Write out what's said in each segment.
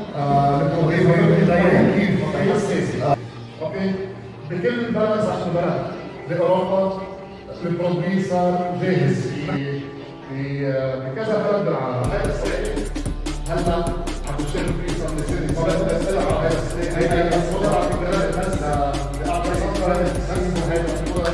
اوكي بكل البلد عشان البلد باوروبا البروديوسر جاهز بكذا بلد بالعالم. هاي السنه هلا عم نشتغل في صار نسيت صارت اسئله على هاي السنه هي الصوره في بلد هسه لاعطي صوره تسموا هاي الصوره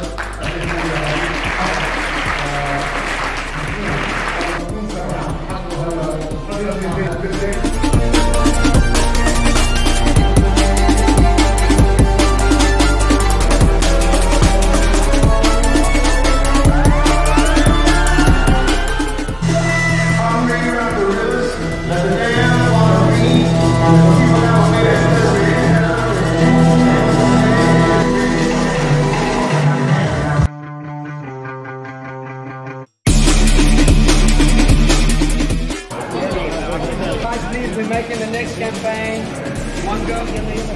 We're making the next campaign. One girl can leave.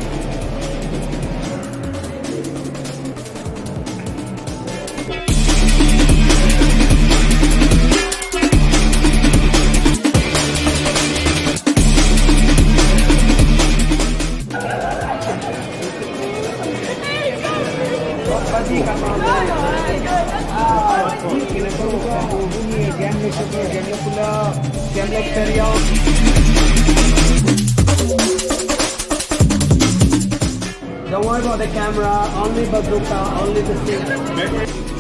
Don't worry about the camera, only bazooka, only the stick.